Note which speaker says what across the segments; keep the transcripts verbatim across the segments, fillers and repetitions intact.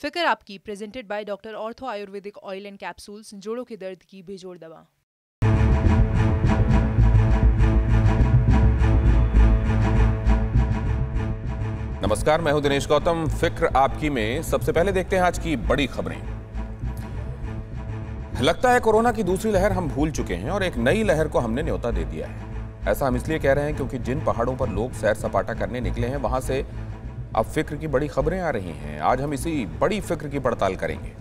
Speaker 1: फिक्र आपकी presented by doctor ortho ayurvedic oil and capsules, जोड़ों के दर्द की बेजोड़ दवा।
Speaker 2: नमस्कार, मैं हूं दिनेश गौतम। फिक्र आपकी में सबसे पहले देखते हैं आज की बड़ी खबरें। लगता है कोरोना की दूसरी लहर हम भूल चुके हैं और एक नई लहर को हमने न्योता दे दिया है। ऐसा हम इसलिए कह रहे हैं क्योंकि जिन पहाड़ों पर लोग सैर सपाटा करने निकले हैं वहां से अब फिक्र की बड़ी खबरें आ रही हैं। आज हम इसी बड़ी फिक्र की पड़ताल करेंगे।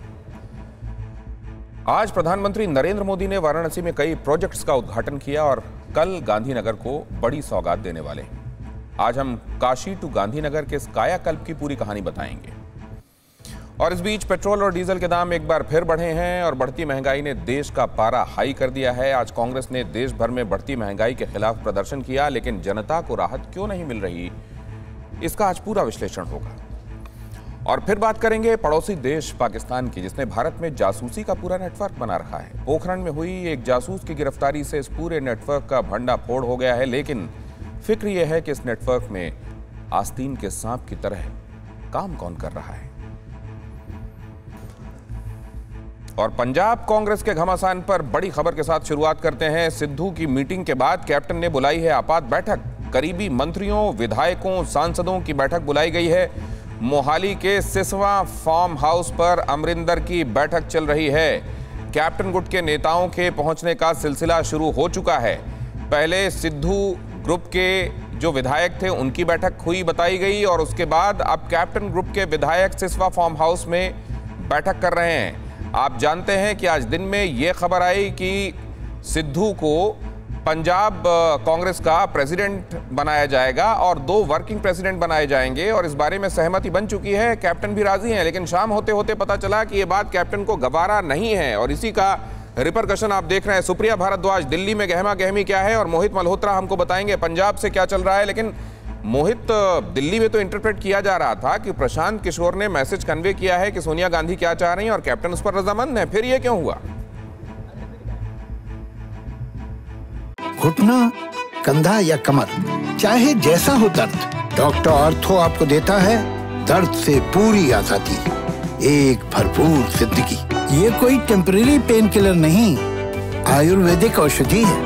Speaker 2: आज प्रधानमंत्री नरेंद्र मोदी ने वाराणसी में कई प्रोजेक्ट्स का उद्घाटन किया और कल गांधीनगर को बड़ी सौगात देने वाले हैं। आज हम काशी टू गांधीनगर के इस कायाकल्प की पूरी कहानी बताएंगे। और इस बीच पेट्रोल और डीजल के दाम एक बार फिर बढ़े हैं और बढ़ती महंगाई ने देश का पारा हाई कर दिया है। आज कांग्रेस ने देश भर में बढ़ती महंगाई के खिलाफ प्रदर्शन किया, लेकिन जनता को राहत क्यों नहीं मिल रही, इसका आज पूरा विश्लेषण होगा। और फिर बात करेंगे पड़ोसी देश पाकिस्तान की, जिसने भारत में जासूसी का पूरा नेटवर्क बना रखा है। पोखरण में हुई एक जासूस की गिरफ्तारी से इस पूरे नेटवर्क का भंडाफोड़ हो गया है, लेकिन फिक्र यह है कि इस नेटवर्क में आस्तीन के सांप की तरह काम कौन कर रहा है। और पंजाब कांग्रेस के घमासान पर बड़ी खबर के साथ शुरुआत करते हैं। सिद्धू की मीटिंग के बाद कैप्टन ने बुलाई है आपात बैठक। करीबी मंत्रियों, विधायकों, सांसदों की बैठक बुलाई गई है। मोहाली के सिसवा फार्म हाउस पर अमरिंदर की बैठक चल रही है। कैप्टन गुट के नेताओं के पहुंचने का सिलसिला शुरू हो चुका है। पहले सिद्धू ग्रुप के जो विधायक थे उनकी बैठक हुई बताई गई और उसके बाद अब कैप्टन ग्रुप के विधायक सिसवा फार्म हाउस में बैठक कर रहे हैं। आप जानते हैं कि आज दिन में यह खबर आई कि सिद्धू को पंजाब कांग्रेस का प्रेसिडेंट बनाया जाएगा और दो वर्किंग प्रेसिडेंट बनाए जाएंगे और इस बारे में सहमति बन चुकी है। कैप्टन भी राजी हैं, लेकिन शाम होते होते पता चला कि यह बात कैप्टन को गवारा नहीं है और इसी का रिपरकशन आप देख रहे हैं। सुप्रिया भारद्वाज दिल्ली में गहमा गहमी क्या है और मोहित मल्होत्रा हमको बताएंगे पंजाब से क्या चल रहा है। लेकिन मोहित, दिल्ली में तो इंटरप्रेट किया जा रहा था कि प्रशांत किशोर ने मैसेज कन्वे किया है कि सोनिया गांधी क्या चाह रही हैं और कैप्टन उस पर रजामंद है। फिर ये क्यों हुआ?
Speaker 3: घुटना, कंधा या कमर, चाहे जैसा हो दर्द, डॉक्टर ऑर्थो आपको देता है दर्द से पूरी आजादी, एक भरपूर जिंदगी। ये कोई टेम्परेरी पेन किलर नहीं, आयुर्वेदिक औषधि है।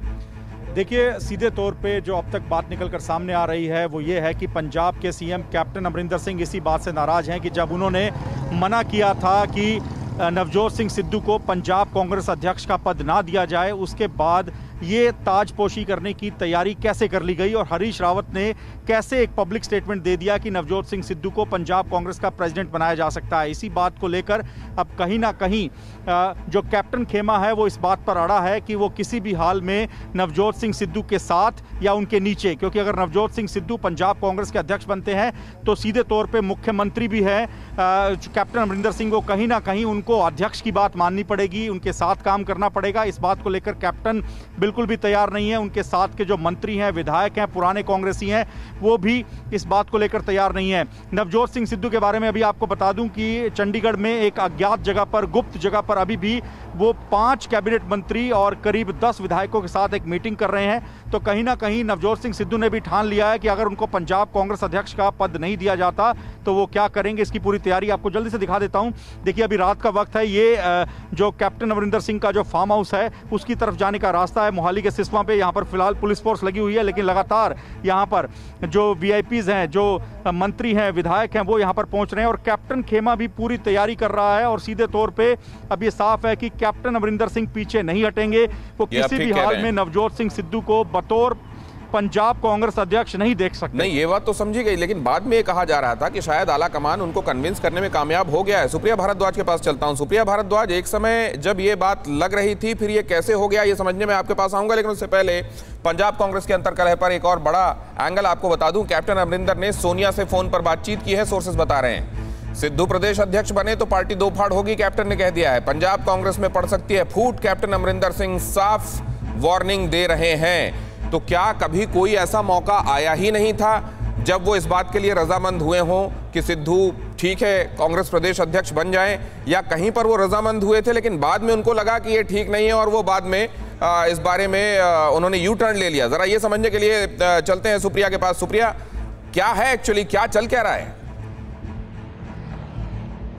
Speaker 4: देखिए, सीधे तौर पे जो अब तक बात निकलकर सामने आ रही है वो ये है कि पंजाब के सीएम कैप्टन अमरिंदर सिंह इसी बात से नाराज हैं कि जब उन्होंने मना किया था कि नवजोत सिंह सिद्धू को पंजाब कांग्रेस अध्यक्ष का पद ना दिया जाए, उसके बाद ये ताजपोशी करने की तैयारी कैसे कर ली गई और हरीश रावत ने कैसे एक पब्लिक स्टेटमेंट दे दिया कि नवजोत सिंह सिद्धू को पंजाब कांग्रेस का प्रेसिडेंट बनाया जा सकता है। इसी बात को लेकर अब कहीं ना कहीं जो कैप्टन खेमा है वो इस बात पर अड़ा है कि वो किसी भी हाल में नवजोत सिंह सिद्धू के साथ या उनके नीचे, क्योंकि अगर नवजोत सिंह सिद्धू पंजाब कांग्रेस के अध्यक्ष बनते हैं तो सीधे तौर पर मुख्यमंत्री भी है कैप्टन अमरिंदर सिंह को कहीं ना कहीं उनको अध्यक्ष की बात माननी पड़ेगी, उनके साथ काम करना पड़ेगा। इस बात को लेकर कैप्टन बिल्कुल भी तैयार नहीं है। उनके साथ के जो मंत्री हैं, विधायक हैं, पुराने कांग्रेसी हैं, वो भी इस बात को लेकर तैयार नहीं है। नवजोत सिंह सिद्धू के बारे में अभी आपको बता दूं कि चंडीगढ़ में एक अज्ञात जगह पर, गुप्त जगह पर अभी भी वो पांच कैबिनेट मंत्री और करीब दस विधायकों के साथ एक मीटिंग कर रहे हैं। तो कहीं ना कहीं नवजोत सिंह सिद्धू ने भी ठान लिया है कि अगर उनको पंजाब कांग्रेस अध्यक्ष का पद नहीं दिया जाता तो वो क्या करेंगे। इसकी पूरी तैयारी आपको जल्दी से दिखा देता हूं। देखिए, अभी रात का वक्त है। ये जो कैप्टन अमरिंदर सिंह का जो फार्म हाउस है उसकी तरफ जाने का रास्ता है। मोहाली के सिसवा पे यहाँ पर फिलहाल पुलिस फोर्स लगी हुई है, लेकिन लगातार यहाँ पर जो वीआईपीज हैं, जो मंत्री हैं, विधायक हैं, वो यहाँ पर पहुंच रहे हैं और कैप्टन खेमा भी पूरी तैयारी कर रहा है। और सीधे तौर पे अब ये साफ है कि कैप्टन अमरिंदर सिंह पीछे नहीं हटेंगे। वो किसी भी हाल में नवजोत सिंह सिद्धू को बतौर पंजाब कांग्रेस अध्यक्ष नहीं देख सकते।
Speaker 2: नहीं, ये बात तो समझी गई, लेकिन बाद में ये कहा जा रहा था कि शायद आला कमान उनको कन्विंस करने में कामयाब हो गया है। सुप्रिया भारद्वाज के पास चलता हूं। सुप्रिया भारद्वाज, एक समय जब ये बात लग रही थी, फिर ये कैसे हो गया ये समझने में आपके पास आऊंगा, लेकिन उससे पहले पंजाब कांग्रेस के अंतर्कलह पर एक और बड़ा एंगल आपको बता दूं। कैप्टन अमरिंदर ने सोनिया से फोन पर बातचीत की है, सोर्सेस बता रहे हैं। सिद्धू प्रदेश अध्यक्ष बने तो पार्टी दो फाड़ होगी, कैप्टन ने कह दिया है। पंजाब कांग्रेस में पड़ सकती है फूट, कैप्टन अमरिंदर सिंह साफ वार्निंग दे रहे हैं। तो क्या कभी कोई ऐसा मौका आया ही नहीं था जब वो इस बात के लिए रजामंद हुए हों कि सिद्धू ठीक है कांग्रेस प्रदेश अध्यक्ष बन जाएं, या कहीं पर वो रजामंद हुए थे लेकिन बाद में उनको लगा कि ये ठीक नहीं है और वो बाद में आ, इस बारे में आ, उन्होंने यू टर्न ले लिया? जरा ये समझने के लिए आ, चलते हैं सुप्रिया के पास। सुप्रिया, क्या है एक्चुअली, क्या चल क्या रहा है?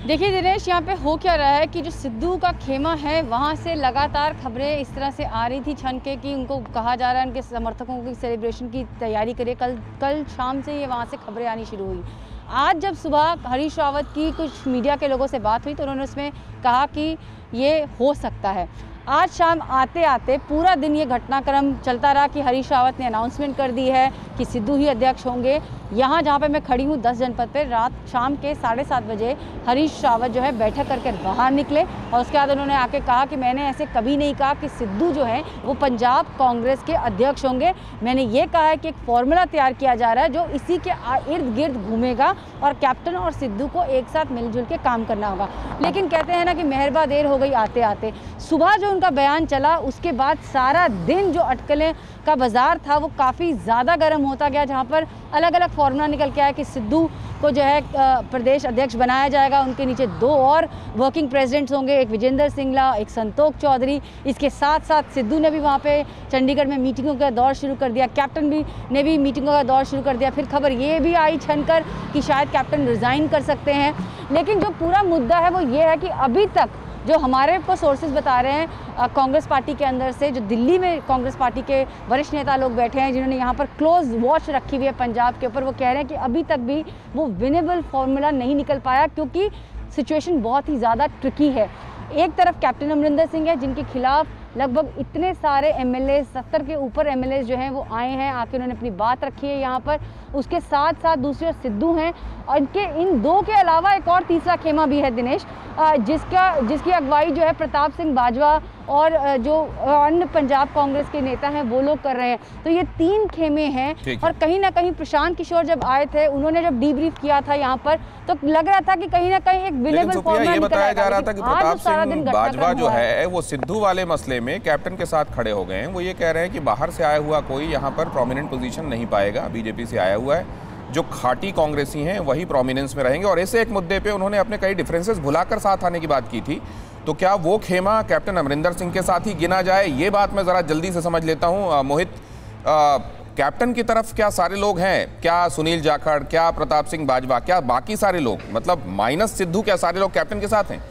Speaker 5: देखिए दिनेश, यहाँ पे हो क्या रहा है कि जो सिद्धू का खेमा है वहाँ से लगातार खबरें इस तरह से आ रही थी छन के कि उनको कहा जा रहा है उनके समर्थकों की सेलिब्रेशन की तैयारी करें। कल कल शाम से ये वहाँ से खबरें आनी शुरू हुई। आज जब सुबह हरीश रावत की कुछ मीडिया के लोगों से बात हुई तो उन्होंने उसमें कहा कि ये हो सकता है। आज शाम आते आते पूरा दिन ये घटनाक्रम चलता रहा कि हरीश रावत ने अनाउंसमेंट कर दी है कि सिद्धू ही अध्यक्ष होंगे। यहाँ जहाँ पे मैं खड़ी हूँ दस जनपद पे रात शाम के साढ़े सात बजे हरीश रावत जो है बैठक करके बाहर निकले और उसके बाद उन्होंने आके कहा कि मैंने ऐसे कभी नहीं कहा कि सिद्धू जो है वो पंजाब कांग्रेस के अध्यक्ष होंगे। मैंने ये कहा है कि एक फॉर्मूला तैयार किया जा रहा है जो इसी के इर्द गिर्द घूमेगा और कैप्टन और सिद्धू को एक साथ मिलजुल के काम करना होगा। लेकिन कहते हैं ना कि मेहरबा देर हो गई आते आते। सुबह जो उनका बयान चला उसके बाद सारा दिन जो अटकलें का बाजार था वो काफ़ी ज़्यादा गर्म होता गया, जहाँ पर अलग अलग फॉर्मूला निकल के आया कि सिद्धू को जो है प्रदेश अध्यक्ष बनाया जाएगा। उनके नीचे दो और वर्किंग प्रेसिडेंट्स होंगे, एक विजेंद्र सिंगला, एक संतोष चौधरी। इसके साथ साथ सिद्धू ने भी वहाँ पे चंडीगढ़ में मीटिंगों का दौर शुरू कर दिया, कैप्टन भी ने भी मीटिंगों का दौर शुरू कर दिया। फिर खबर ये भी आई छनकर कि शायद कैप्टन रिज़ाइन कर सकते हैं। लेकिन जो पूरा मुद्दा है वो ये है कि अभी तक जो हमारे को सोर्सेज बता रहे हैं कांग्रेस पार्टी के अंदर से, जो दिल्ली में कांग्रेस पार्टी के वरिष्ठ नेता लोग बैठे हैं जिन्होंने यहाँ पर क्लोज वॉच रखी हुई है पंजाब के ऊपर, वो कह रहे हैं कि अभी तक भी वो विनेबल फॉर्मूला नहीं निकल पाया क्योंकि सिचुएशन बहुत ही ज़्यादा ट्रिकी है। एक तरफ कैप्टन अमरिंदर सिंह है जिनके खिलाफ लगभग इतने सारे एमएलए, सत्तर के ऊपर एमएलए जो हैं वो आए हैं, आके उन्होंने अपनी बात रखी है यहाँ पर। उसके साथ साथ दूसरे सिद्धू हैं और इनके इन दो के अलावा एक और तीसरा खेमा भी है दिनेश, जिसका जिसकी अगुवाई जो है प्रताप सिंह बाजवा और जो अन्य पंजाब कांग्रेस के नेता हैं वो लोग कर रहे हैं। तो ये तीन खेमे हैं और कहीं ना कहीं प्रशांत किशोर जब आए थे उन्होंने जब डीब्रीफ किया था यहाँ पर तो लग रहा था कि कहीं ना कहीं एक विनेबल फॉर्मूला
Speaker 2: ये बताया जा रहा था कि प्रताप सिंह बाजवा जो है वो सिद्धू वाले मसले में कैप्टन के साथ खड़े हो गए हैं। वो ये कह रहे हैं कि बाहर से आया हुआ कोई यहाँ पर प्रोमिनेंट पोजीशन नहीं पाएगा, बीजेपी से आया हुआ है, जो खाटी कांग्रेसी हैं वही प्रोमिनेंस में रहेंगे। और ऐसे एक मुद्दे पे उन्होंने अपने कई डिफरेंसेस भुलाकर साथ आने की बात की थी। तो क्या वो खेमा कैप्टन अमरिंदर सिंह के साथ ही गिना जाए? ये बात मैं जरा जल्दी से समझ लेता हूँ। मोहित, आ, कैप्टन की तरफ क्या सारे लोग हैं? क्या सुनील जाखड़, क्या प्रताप सिंह बाजवा, क्या बाकी सारे लोग, मतलब माइनस सिद्धू, क्या सारे लोग कैप्टन के साथ हैं?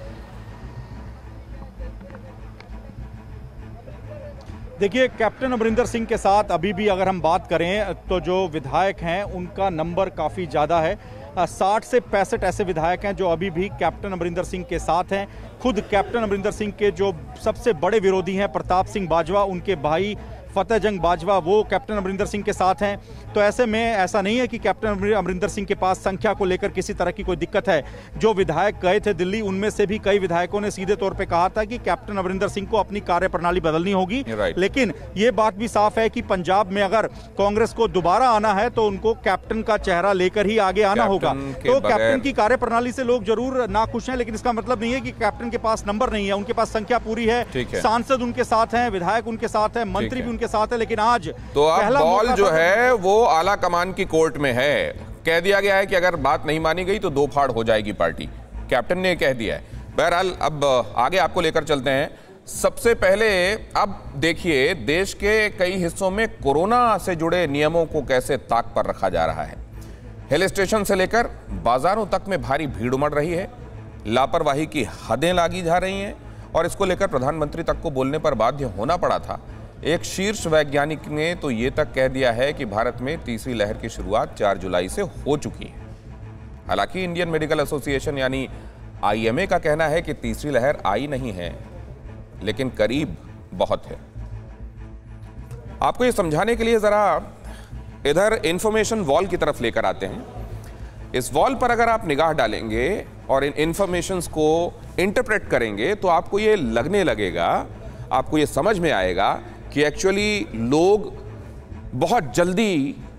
Speaker 4: देखिए, कैप्टन अमरिंदर सिंह के साथ अभी भी अगर हम बात करें तो जो विधायक हैं उनका नंबर काफ़ी ज़्यादा है। साठ से पैंसठ ऐसे विधायक हैं जो अभी भी कैप्टन अमरिंदर सिंह के साथ हैं। खुद कैप्टन अमरिंदर सिंह के जो सबसे बड़े विरोधी हैं प्रताप सिंह बाजवा, उनके भाई फतेह जंग बाजवा, वो कैप्टन अमरिंदर सिंह के साथ हैं। तो ऐसे में ऐसा नहीं है कि कैप्टन अमरिंदर सिंह के पास संख्या को लेकर किसी तरह की कोई दिक्कत है। जो विधायक गए थे दिल्ली उनमें से भी कई विधायकों ने सीधे तौर पे कहा था कि कैप्टन अमरिंदर सिंह को अपनी कार्यप्रणाली बदलनी होगी। लेकिन ये बात भी साफ है कि पंजाब में अगर कांग्रेस को दोबारा आना है तो उनको कैप्टन का चेहरा लेकर ही आगे आना होगा। तो कैप्टन की कार्यप्रणाली से लोग जरूर नाखुश हैं, लेकिन इसका मतलब नहीं है कि कैप्टन के पास नंबर नहीं है। उनके पास संख्या पूरी है, सांसद उनके साथ हैं, विधायक उनके साथ हैं, मंत्री भी उनके साथ है। लेकिन आज
Speaker 2: तो अब बॉल जो है वो आला कमान की कोर्ट में है। कह दिया गया है कि अगर बात नहीं मानी गई तो दो फाड़ हो जाएगी पार्टी, कैप्टन ने कह दिया है। बहरहाल अब आगे आपको लेकर चलते हैं। सबसे पहले अब देखिए देश के कई हिस्सों में कोरोना से जुड़े नियमों को कैसे ताक पर रखा जा रहा है। हिल स्टेशन से लेकर बाजारों तक में भारी भीड़ उमड़ रही है, लापरवाही की हदें लागी जा रही हैं और इसको लेकर प्रधानमंत्री तक को बोलने पर बाध्य होना पड़ा था। एक शीर्ष वैज्ञानिक ने तो ये तक कह दिया है कि भारत में तीसरी लहर की शुरुआत चार जुलाई से हो चुकी है। हालांकि इंडियन मेडिकल एसोसिएशन यानी आईएमए का कहना है कि तीसरी लहर आई नहीं है, लेकिन करीब बहुत है। आपको ये समझाने के लिए जरा इधर इंफॉर्मेशन वॉल की तरफ लेकर आते हैं। इस वॉल पर अगर आप निगाह डालेंगे और इन इंफॉर्मेशंस को इंटरप्रेट करेंगे तो आपको ये लगने लगेगा, आपको ये समझ में आएगा कि एक्चुअली लोग बहुत जल्दी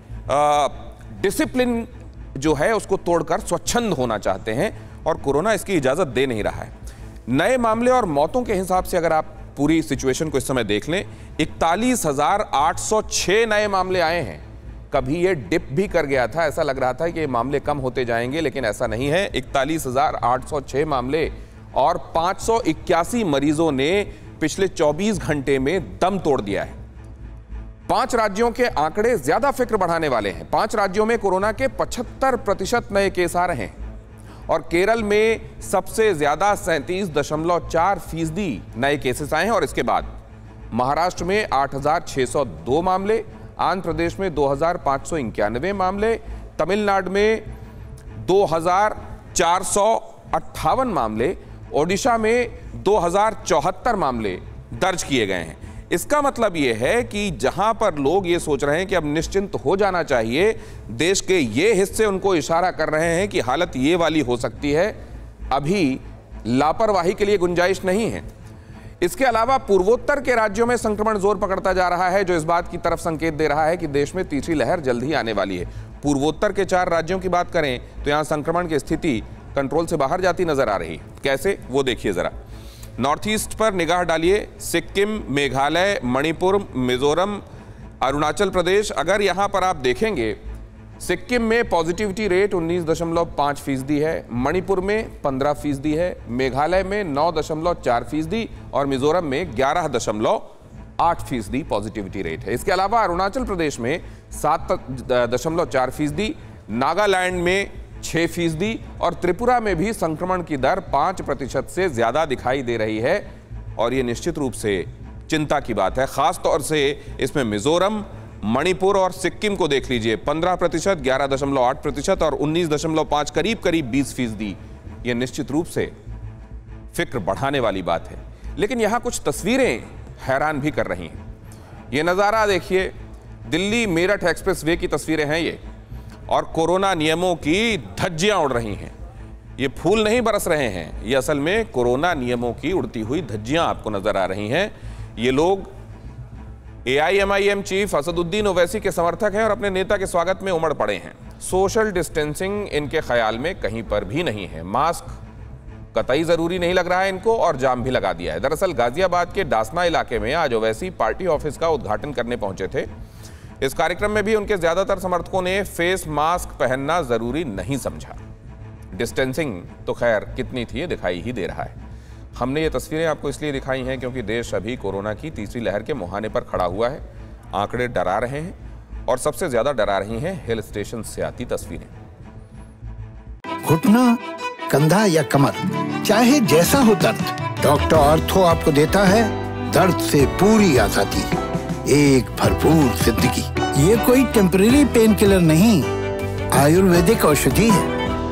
Speaker 2: डिसिप्लिन जो है उसको तोड़कर स्वच्छंद होना चाहते हैं और कोरोना इसकी इजाज़त दे नहीं रहा है। नए मामले और मौतों के हिसाब से अगर आप पूरी सिचुएशन को इस समय देख लें, इकतालीस हजार आठ सौ छः नए मामले आए हैं। कभी ये डिप भी कर गया था, ऐसा लग रहा था कि ये मामले कम होते जाएंगे, लेकिन ऐसा नहीं है। इकतालीस हजार आठ सौ छः मामले और पाँच सौ इक्यासी मरीजों ने पिछले चौबीस घंटे में दम तोड़ दिया है। पांच राज्यों के आंकड़े ज्यादा फिक्र बढ़ाने वाले हैं। पांच राज्यों में कोरोना के पचहत्तर प्रतिशत नए केस आ रहे हैं और केरल में सबसे ज्यादा सैंतीस दशमलव चार फीसदी नए केसेस आए हैं। और इसके बाद महाराष्ट्र में आठ हजार छह सौ दो मामले, आंध्र प्रदेश में दो हजार पाँच सौ इक्यानवे मामले, तमिलनाडु में दो हजार चार सौ अट्ठावन मामले, ओडिशा में दो हजार चौहत्तर मामले दर्ज किए गए हैं। इसका मतलब यह है कि जहां पर लोग ये सोच रहे हैं कि अब निश्चिंत हो जाना चाहिए, देश के ये हिस्से उनको इशारा कर रहे हैं कि हालत ये वाली हो सकती है। अभी लापरवाही के लिए गुंजाइश नहीं है। इसके अलावा पूर्वोत्तर के राज्यों में संक्रमण जोर पकड़ता जा रहा है, जो इस बात की तरफ संकेत दे रहा है कि देश में तीसरी लहर जल्द ही आने वाली है। पूर्वोत्तर के चार राज्यों की बात करें तो यहां संक्रमण की स्थिति कंट्रोल से बाहर जाती नजर आ रही है। कैसे, वो देखिए जरा। नॉर्थ ईस्ट पर निगाह डालिए। सिक्किम, मेघालय, मणिपुर, मिजोरम, अरुणाचल प्रदेश। अगर यहां पर आप देखेंगे, सिक्किम में पॉजिटिविटी रेट उन्नीस दशमलव पाँच फीसदी है, मणिपुर में पंद्रह फीसदी है, मेघालय में नौ दशमलव चार फीसदी और मिजोरम में ग्यारह दशमलव आठ फीसदी पॉजिटिविटी रेट है। इसके अलावा अरुणाचल प्रदेश में सात दशमलव चार फीसदी, नागालैंड में छह फीसदी और त्रिपुरा में भी संक्रमण की दर पांच प्रतिशत से ज्यादा दिखाई दे रही है। और ये निश्चित रूप से चिंता की बात है। खास तौर से इसमें मिजोरम, मणिपुर और सिक्किम को देख लीजिए, पंद्रह प्रतिशत, ग्यारह दशमलव आठ प्रतिशत और उन्नीस दशमलव पाँच, करीब करीब बीस फीसदी। ये निश्चित रूप से फिक्र बढ़ाने वाली बात है। लेकिन यहां कुछ तस्वीरें हैरान भी कर रही हैं। ये नज़ारा देखिए, दिल्ली मेरठ एक्सप्रेस वे की तस्वीरें हैं ये, और कोरोना नियमों की धज्जियां उड़ रही हैं। ये फूल नहीं बरस रहे हैं, ये असल में कोरोना नियमों की उड़ती हुई धज्जियां आपको नजर आ रही हैं। ये लोग A I M I M chief Asaduddin Owaisi के समर्थक हैं और अपने नेता के स्वागत में उमड़ पड़े हैं। सोशल डिस्टेंसिंग इनके ख्याल में कहीं पर भी नहीं है। मास्क कतई जरूरी नहीं लग रहा है इनको और जाम भी लगा दिया है। दरअसल गाजियाबाद के डासना इलाके में आज ओवैसी पार्टी ऑफिस का उद्घाटन करने पहुंचे थे। इस कार्यक्रम में भी उनके ज्यादातर समर्थकों ने फेस मास्क पहनना जरूरी नहीं समझा। डिस्टेंसिंग तो खैर कितनी थी ये दिखाई ही दे रहा है। हमने ये तस्वीरें आपको इसलिए दिखाई हैं क्योंकि देश अभी कोरोना की तीसरी लहर के मुहाने पर खड़ा हुआ है। आंकड़े डरा रहे हैं और सबसे ज्यादा डरा रही हैं हिल स्टेशन से आती तस्वीरें।
Speaker 3: घुटना, कंधा या कमर, चाहे जैसा हो दर्द, डॉक्टर ऑर्थो आपको देता है दर्द से पूरी आजादी, एक भरपूर जिंदगी। ये कोई टेम्परेरी पेन किलर नहीं, आयुर्वेदिक औषधि है।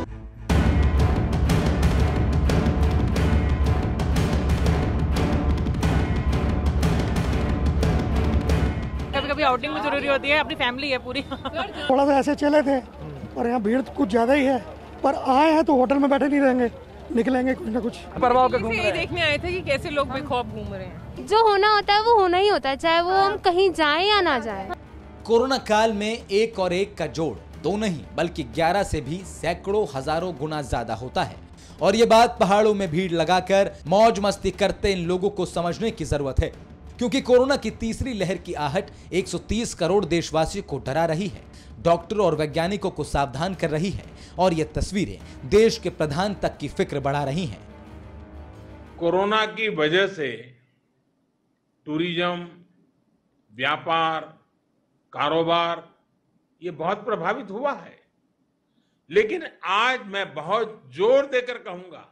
Speaker 6: कभी कभी आउटिंग भी जरूरी होती है, अपनी फैमिली है पूरी।
Speaker 7: थोड़ा सा ऐसे चले थे और यहाँ भीड़ कुछ ज्यादा ही है, पर आए हैं तो होटल में बैठे नहीं रहेंगे, निकलेंगे कुछ ना कुछ।
Speaker 6: परवाह के घूम रहे हैं। देखने आए थे कि कैसे लोग बेखौफ घूम रहे हैं।
Speaker 8: जो होना होता है वो होना ही होता है, चाहे वो हम कहीं जाएं या ना जाएं।
Speaker 9: कोरोना काल में एक और एक का जोड़ दो नहीं बल्कि ग्यारह से भी सैकड़ों हजारों गुना ज्यादा होता है। और ये बात पहाड़ों में भीड़ लगाकर मौज मस्ती करते इन लोगों को समझने की जरूरत है, क्योंकि कोरोना की तीसरी लहर की आहट एक सौ तीस करोड़ देशवासियों को डरा रही है, डॉक्टरों और वैज्ञानिकों को सावधान कर रही है और ये तस्वीरें देश के प्रधान तक की फिक्र बढ़ा रही हैं।
Speaker 10: कोरोना की वजह से टूरिज्म, व्यापार, कारोबार ये बहुत प्रभावित हुआ है। लेकिन आज मैं बहुत जोर देकर कहूंगा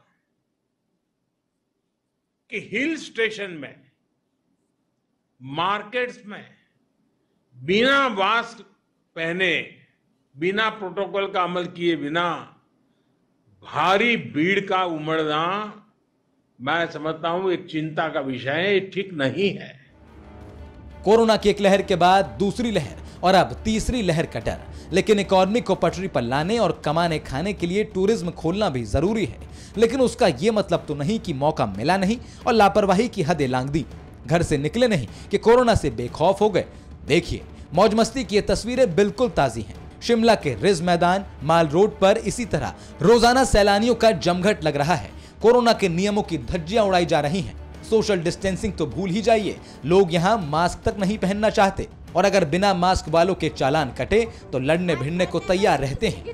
Speaker 10: कि हिल स्टेशन में, मार्केट्स में बिना मास्क पहने, बिना प्रोटोकॉल का अमल किए बिना भारी भीड़ का उमड़ना मैं समझता हूं एक चिंता का विषय है, ये ठीक नहीं है।
Speaker 9: कोरोना की एक लहर के बाद दूसरी लहर और अब तीसरी लहर का डर, लेकिन इकोनॉमी को पटरी पर लाने और कमाने खाने के लिए टूरिज्म खोलना भी जरूरी है। लेकिन उसका यह मतलब तो नहीं कि मौका मिला नहीं और लापरवाही की हदें लांघ दी, घर से निकले नहीं कि कोरोना से बेखौफ हो गए। देखिए, मौज मस्ती की ये तस्वीरें बिल्कुल ताजी हैं। शिमला के रिज मैदान, माल रोड पर इसी तरह रोजाना सैलानियों का जमघट लग रहा है। कोरोना के नियमों की धज्जियां उड़ाई जा रही हैं। सोशल डिस्टेंसिंग तो भूल ही जाइए, लोग यहाँ मास्क तक नहीं पहनना चाहते और अगर बिना मास्क वालों के चालान कटे तो लड़ने भिड़ने को तैयार रहते हैं।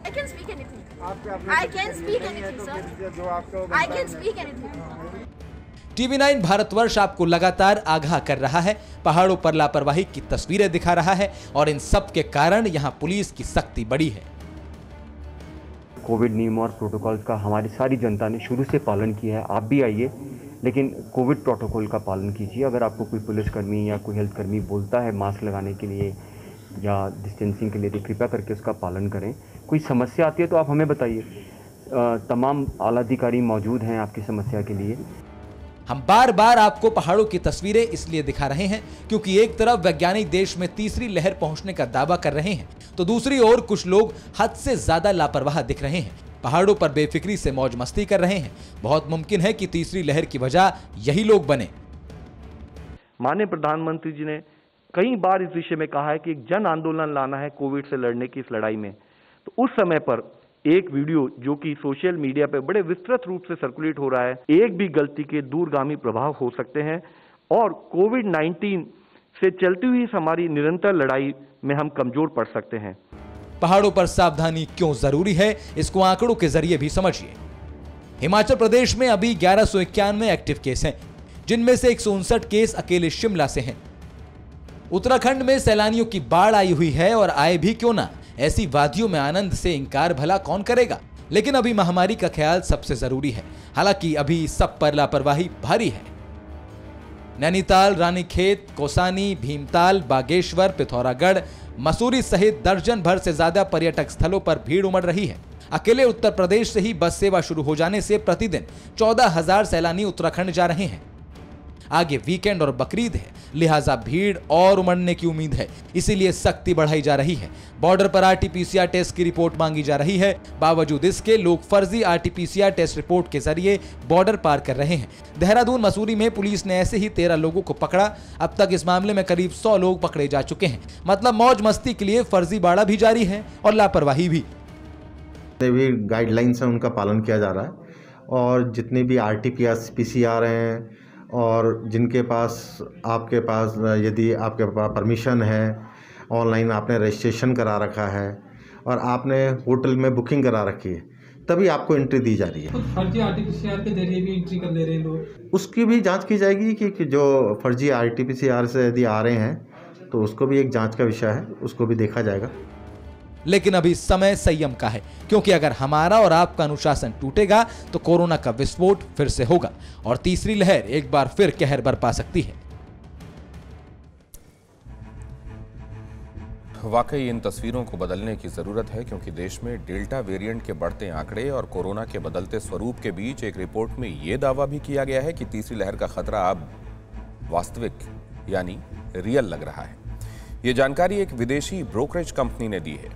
Speaker 9: टीवी नाइन भारतवर्ष आपको लगातार आगाह कर रहा है, पहाड़ों पर लापरवाही की तस्वीरें दिखा रहा है और इन सब के कारण यहाँ पुलिस की सख्ती बढ़ी है।
Speaker 11: कोविड नियम और प्रोटोकॉल्स का हमारी सारी जनता ने शुरू से पालन किया है। आप भी आइए, लेकिन कोविड प्रोटोकॉल का पालन कीजिए। अगर आपको कोई पुलिसकर्मी या कोई हेल्थ कर्मी बोलता है मास्क लगाने के लिए या डिस्टेंसिंग के लिए, तो कृपया करके उसका पालन करें। कोई समस्या आती है तो आप हमें बताइए, तमाम आला अधिकारी मौजूद हैं आपकी समस्या के लिए।
Speaker 9: हम बार बार आपको पहाड़ों की तस्वीरें इसलिए दिखा रहे हैं क्योंकि एक तरफ वैज्ञानिक देश में तीसरी लहर पहुंचने का दावा कर रहे हैं, तो दूसरी ओर कुछ लोग हद से ज्यादा लापरवाह दिख रहे हैं, पहाड़ों पर बेफिक्री से मौज मस्ती कर रहे हैं। बहुत मुमकिन है कि तीसरी लहर की वजह यही लोग बने।
Speaker 12: माननीय प्रधानमंत्री जी ने कई बार इस विषय में कहा है कि एक जन आंदोलन लाना है कोविड से लड़ने की इस लड़ाई में। तो उस समय पर एक वीडियो जो कि सोशल मीडिया पे बड़े विस्तृत रूप से सर्कुलेट हो रहा है, एक भी गलती के दूरगामी प्रभाव हो सकते हैं और कोविड नाइन्टीन से चलती हुई हमारी निरंतर लड़ाई में हम कमजोर पड़ सकते हैं।
Speaker 9: पहाड़ों पर सावधानी क्यों जरूरी है, इसको आंकड़ों के जरिए भी समझिए। हिमाचल प्रदेश में अभी ग्यारह सौ इक्यानवे एक्टिव केस हैं, जिनमें से एक सौ उनसठ केस अकेले शिमला से हैं। उत्तराखंड में सैलानियों की बाढ़ आई हुई है और आए भी क्यों ना, ऐसी वादियों में आनंद से इंकार भला कौन करेगा। लेकिन अभी महामारी का ख्याल सबसे जरूरी है, हालांकि अभी सब पर लापरवाही भारी है। नैनीताल, रानीखेत, कौसानी, भीमताल, बागेश्वर, पिथौरागढ़, मसूरी सहित दर्जन भर से ज्यादा पर्यटक स्थलों पर भीड़ उमड़ रही है। अकेले उत्तर प्रदेश से ही बस सेवा शुरू हो जाने से प्रतिदिन चौदह हजार सैलानी उत्तराखंड जा रहे हैं। आगे वीकेंड और बकरीद है, लिहाजा भीड़ और उमड़ने की उम्मीद है, इसीलिए सख्ती बढ़ाई जा रही है। बॉर्डर पर आरटीपीसीआर टेस्ट की रिपोर्ट मांगी जा रही है। बावजूद इसके लोग फर्जी आरटीपीसीआर टेस्ट रिपोर्ट के जरिए बॉर्डर पार कर रहे हैं। देहरादून, मसूरी में पुलिस ने ऐसे ही तेरह लोगों को पकड़ा। अब तक इस मामले में करीब सौ लोग पकड़े जा चुके हैं। मतलब मौज मस्ती के लिए फर्जीवाड़ा भी जारी है और लापरवाही भी।
Speaker 13: भी गाइडलाइंस है उनका पालन किया जा रहा है और जितने भी आरटीपीसीआर हैं और जिनके पास आपके पास यदि आपके पास परमिशन है, ऑनलाइन आपने रजिस्ट्रेशन करा रखा है और आपने होटल में बुकिंग करा रखी है, तभी आपको एंट्री दी जा रही है।
Speaker 14: फर्जी आरटीपीसीआर के जरिए भी एंट्री कर ले रहे हैं लोग,
Speaker 13: उसकी भी जांच की जाएगी कि, कि जो फर्जी आरटीपीसीआर से यदि आ रहे हैं तो उसको भी एक जांच का विषय है, उसको भी देखा जाएगा।
Speaker 9: लेकिन अभी समय संयम का है, क्योंकि अगर हमारा और आपका अनुशासन टूटेगा तो कोरोना का विस्फोट फिर से होगा और तीसरी लहर एक बार फिर कहर बरपा सकती है।
Speaker 2: वाकई इन तस्वीरों को बदलने की जरूरत है, क्योंकि देश में डेल्टा वेरिएंट के बढ़ते आंकड़े और कोरोना के बदलते स्वरूप के बीच एक रिपोर्ट में यह दावा भी किया गया है कि तीसरी लहर का खतरा अब वास्तविक यानी रियल लग रहा है। यह जानकारी एक विदेशी ब्रोकरेज कंपनी ने दी है।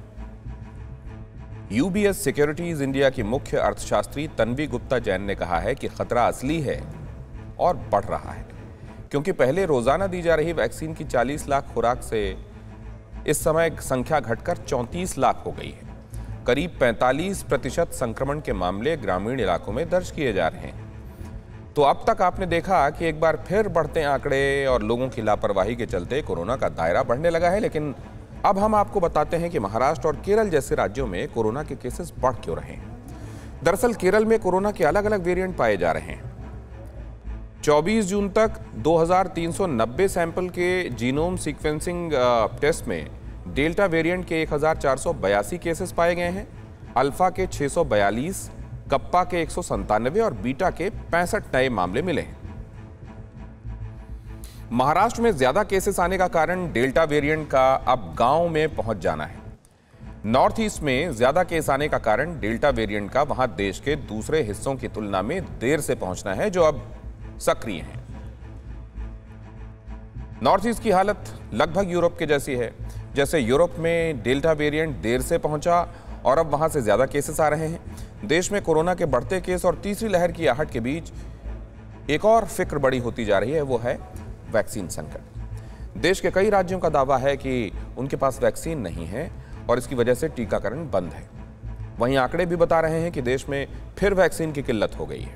Speaker 2: यूबीएस सिक्योरिटीज इंडिया की मुख्य अर्थशास्त्री तन्वी गुप्ता जैन ने कहा है कि खतरा असली है और बढ़ रहा है, क्योंकि पहले रोजाना दी जा रही वैक्सीन की चालीस लाख खुराक से इस समय संख्या घटकर चौंतीस लाख हो गई है। करीब पैंतालीस प्रतिशत संक्रमण के मामले ग्रामीण इलाकों में दर्ज किए जा रहे हैं। तो अब तक आपने देखा कि एक बार फिर बढ़ते आंकड़े और लोगों की लापरवाही के चलते कोरोना का दायरा बढ़ने लगा है। लेकिन अब हम आपको बताते हैं कि महाराष्ट्र और केरल जैसे राज्यों में कोरोना के केसेस बढ़ क्यों रहे हैं। दरअसल केरल में कोरोना के अलग अलग वेरिएंट पाए जा रहे हैं। चौबीस जून तक दो हज़ार तीन सौ नब्बे सैंपल के जीनोम सीक्वेंसिंग टेस्ट में डेल्टा वेरिएंट के एक हज़ार चार सौ बयासी केसेस पाए गए हैं, अल्फा के छह सौ बयालीस, कप्पा के एक सौ संतानवे और बीटा के पैंसठ नए मामले मिले हैं। महाराष्ट्र में ज्यादा केसेस आने का कारण डेल्टा वेरिएंट का अब गांव में पहुंच जाना है। नॉर्थ ईस्ट में ज्यादा केस आने का कारण डेल्टा वेरिएंट का वहां देश के दूसरे हिस्सों की तुलना में देर से पहुंचना है, जो अब सक्रिय हैं। नॉर्थ ईस्ट की हालत लगभग यूरोप के जैसी है। जैसे यूरोप में डेल्टा वेरिएंट देर से पहुंचा और अब वहां से ज्यादा केसेस आ रहे हैं। देश में कोरोना के बढ़ते केस और तीसरी लहर की आहट के बीच एक और फिक्र बड़ी होती जा रही है, वो है वैक्सीन संकट। देश के कई राज्यों का दावा है कि उनके पास वैक्सीन नहीं है और इसकी वजह से टीकाकरण बंद है। वहीं आंकड़े भी बता रहे हैं कि देश में फिर वैक्सीन की किल्लत हो गई है।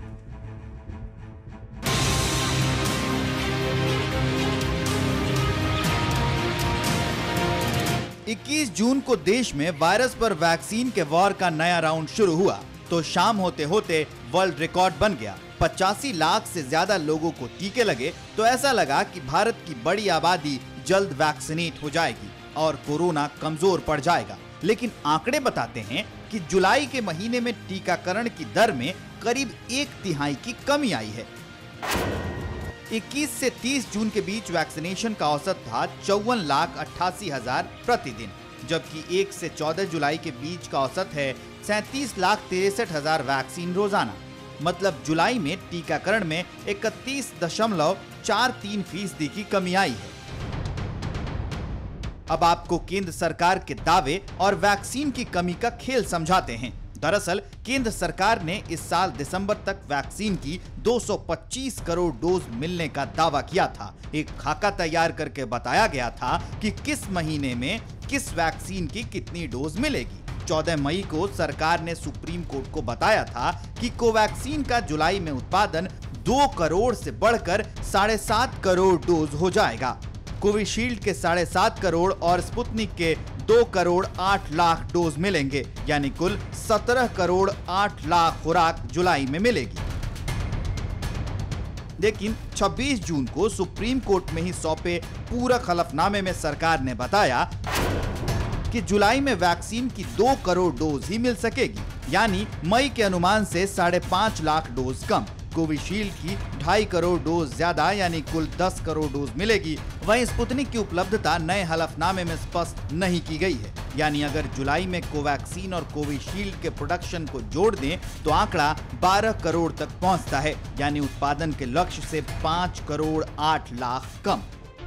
Speaker 15: इक्कीस जून को देश में वायरस पर वैक्सीन के वॉर का नया राउंड शुरू हुआ तो शाम होते होते वर्ल्ड रिकॉर्ड बन गया। पचासी लाख से ज्यादा लोगों को टीके लगे तो ऐसा लगा कि भारत की बड़ी आबादी जल्द वैक्सीनेट हो जाएगी और कोरोना कमजोर पड़ जाएगा। लेकिन आंकड़े बताते हैं कि जुलाई के महीने में टीकाकरण की दर में करीब एक तिहाई की कमी आई है। इक्कीस से तीस जून के बीच वैक्सीनेशन का औसत था चौवन लाख अट्ठासी हजार प्रतिदिन, जबकि एक से चौदह जुलाई के बीच का औसत है सैंतीस लाख तिरसठ हजार वैक्सीन रोजाना। मतलब जुलाई में टीकाकरण में इकतीस दशमलव चार तीन फीसदी की कमी आई है। अब आपको केंद्र सरकार के दावे और वैक्सीन की कमी का खेल समझाते हैं। दरअसल केंद्र सरकार ने इस साल दिसंबर तक वैक्सीन की दो सौ पच्चीस करोड़ डोज मिलने का दावा किया था। एक खाका तैयार करके बताया गया था कि किस महीने में किस वैक्सीन की कितनी डोज मिलेगी। चौदह मई को सरकार ने सुप्रीम कोर्ट को बताया था कि कोवैक्सीन का जुलाई में उत्पादन दो करोड़ से बढ़कर साढ़े सात करोड़ डोज हो जाएगा। कोविशील्ड के साढ़े सात करोड़ और स्पुतनिक के दो करोड़ आठ लाख डोज मिलेंगे, यानी कुल सत्रह करोड़ आठ लाख खुराक जुलाई में मिलेगी। लेकिन छब्बीस जून को सुप्रीम कोर्ट में ही सौंपे पूरक हलफनामे में सरकार ने बताया कि जुलाई में वैक्सीन की दो करोड़ डोज ही मिल सकेगी, यानी मई के अनुमान से साढ़े पांच लाख डोज कम। कोविशील्ड की ढाई करोड़ डोज ज्यादा, यानी कुल दस करोड़ डोज मिलेगी। वहीं स्पुतनिक की उपलब्धता नए हलफनामे में स्पष्ट नहीं की गई है, यानी अगर जुलाई में कोवैक्सीन और कोविशील्ड के प्रोडक्शन को जोड़ दें तो आंकड़ा बारह करोड़ तक पहुंचता है, यानी उत्पादन के लक्ष्य से पांच करोड़ आठ लाख कम।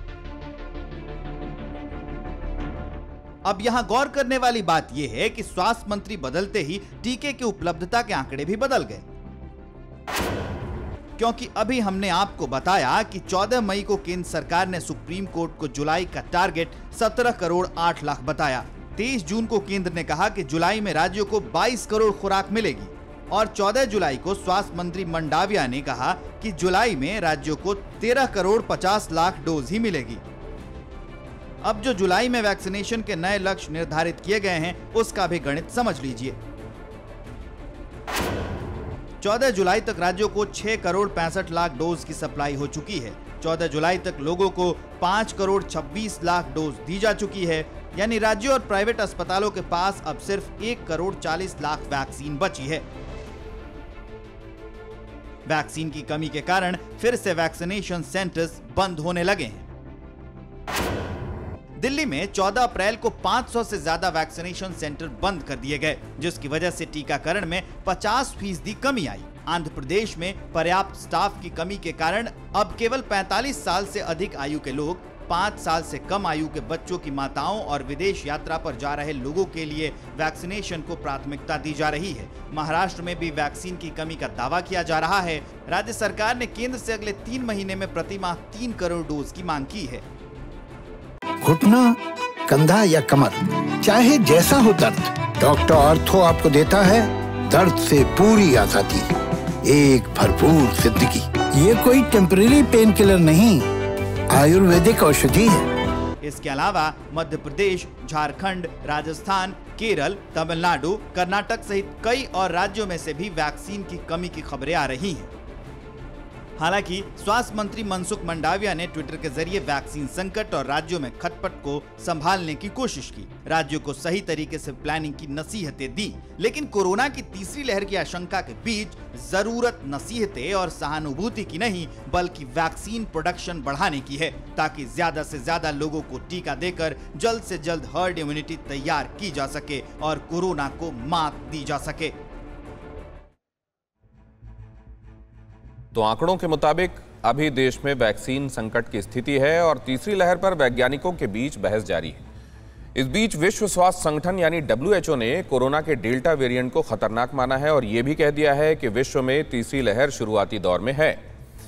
Speaker 15: अब यहां गौर करने वाली बात यह है कि स्वास्थ्य मंत्री बदलते ही टीके की उपलब्धता के आंकड़े भी बदल गए, क्योंकि अभी हमने आपको बताया कि चौदह मई को केंद्र सरकार ने सुप्रीम कोर्ट को जुलाई का टारगेट सत्रह करोड़ आठ लाख बताया। तेईस जून को केंद्र ने कहा कि जुलाई में राज्यों को बाईस करोड़ खुराक मिलेगी और चौदह जुलाई को स्वास्थ्य मंत्री मंडाविया ने कहा कि जुलाई में राज्यों को तेरह करोड़ पचास लाख डोज ही मिलेगी। अब जो जुलाई में वैक्सीनेशन के नए लक्ष्य निर्धारित किए गए हैं उसका भी गणित समझ लीजिए। चौदह जुलाई तक राज्यों को छह करोड़ पैंसठ लाख डोज की सप्लाई हो चुकी है। चौदह जुलाई तक लोगों को पाँच करोड़ छब्बीस लाख डोज दी जा चुकी है, यानी राज्यों और प्राइवेट अस्पतालों के पास अब सिर्फ एक करोड़ चालीस लाख वैक्सीन बची है। वैक्सीन की कमी के कारण फिर से वैक्सीनेशन सेंटर्स बंद होने लगे हैं। दिल्ली में चौदह अप्रैल को पाँच सौ से ज्यादा वैक्सीनेशन सेंटर बंद कर दिए गए, जिसकी वजह से टीकाकरण में पचास फीसदी कमी आई। आंध्र प्रदेश में पर्याप्त स्टाफ की कमी के कारण अब केवल पैंतालीस साल से अधिक आयु के लोग, पाँच साल से कम आयु के बच्चों की माताओं और विदेश यात्रा पर जा रहे लोगों के लिए वैक्सीनेशन को प्राथमिकता दी जा रही है। महाराष्ट्र में भी वैक्सीन की कमी का दावा किया जा रहा है। राज्य सरकार ने केंद्र से अगले तीन महीने में प्रति माह तीन करोड़ डोज की मांग की है।
Speaker 3: घुटना, कंधा या कमर, चाहे जैसा हो दर्द, डॉक्टर ऑर्थो आपको देता है दर्द से पूरी आजादी, एक भरपूर जिंदगी। ये कोई टेम्परेरी पेन किलर नहीं, आयुर्वेदिक औषधि है।
Speaker 15: इसके अलावा मध्य प्रदेश, झारखंड, राजस्थान, केरल, तमिलनाडु, कर्नाटक सहित कई और राज्यों में से भी वैक्सीन की कमी की खबरें आ रही हैं। हालांकि स्वास्थ्य मंत्री मनसुख मंडाविया ने ट्विटर के जरिए वैक्सीन संकट और राज्यों में खटपट को संभालने की कोशिश की, राज्यों को सही तरीके से प्लानिंग की नसीहतें दी। लेकिन कोरोना की तीसरी लहर की आशंका के बीच जरूरत नसीहतें और सहानुभूति की नहीं, बल्कि वैक्सीन प्रोडक्शन बढ़ाने की है, ताकि ज्यादा से ज्यादा लोगों को टीका देकर जल्द से जल्द हर्ड इम्यूनिटी तैयार की जा सके और कोरोना को मात दी जा सके।
Speaker 2: तो आंकड़ों के मुताबिक अभी देश में वैक्सीन संकट की स्थिति है और तीसरी लहर पर वैज्ञानिकों के बीच बहस जारी है। इस बीच विश्व स्वास्थ्य संगठन यानी डब्ल्यू एच ओ ने कोरोना के डेल्टा वेरिएंट को खतरनाक माना है और यह भी कह दिया है कि विश्व में तीसरी लहर शुरुआती दौर में है।